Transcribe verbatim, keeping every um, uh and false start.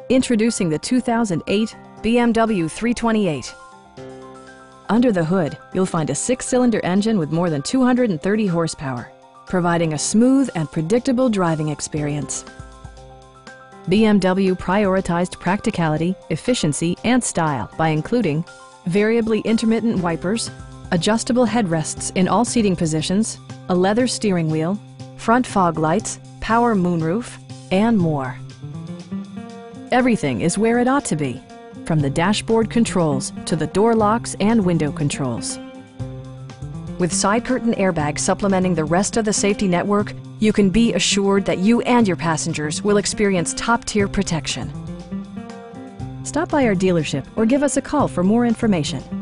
Introducing the two thousand eight B M W three twenty-eight. Under the hood, you'll find a six-cylinder engine with more than two hundred thirty horsepower, providing a smooth and predictable driving experience. B M W prioritized practicality, efficiency, and style by including variably intermittent wipers, adjustable headrests in all seating positions, a leather steering wheel, front fog lights, power moonroof, and more. Everything is where it ought to be, from the dashboard controls to the door locks and window controls. With side curtain airbags supplementing the rest of the safety network, you can be assured that you and your passengers will experience top-tier protection. Stop by our dealership or give us a call for more information.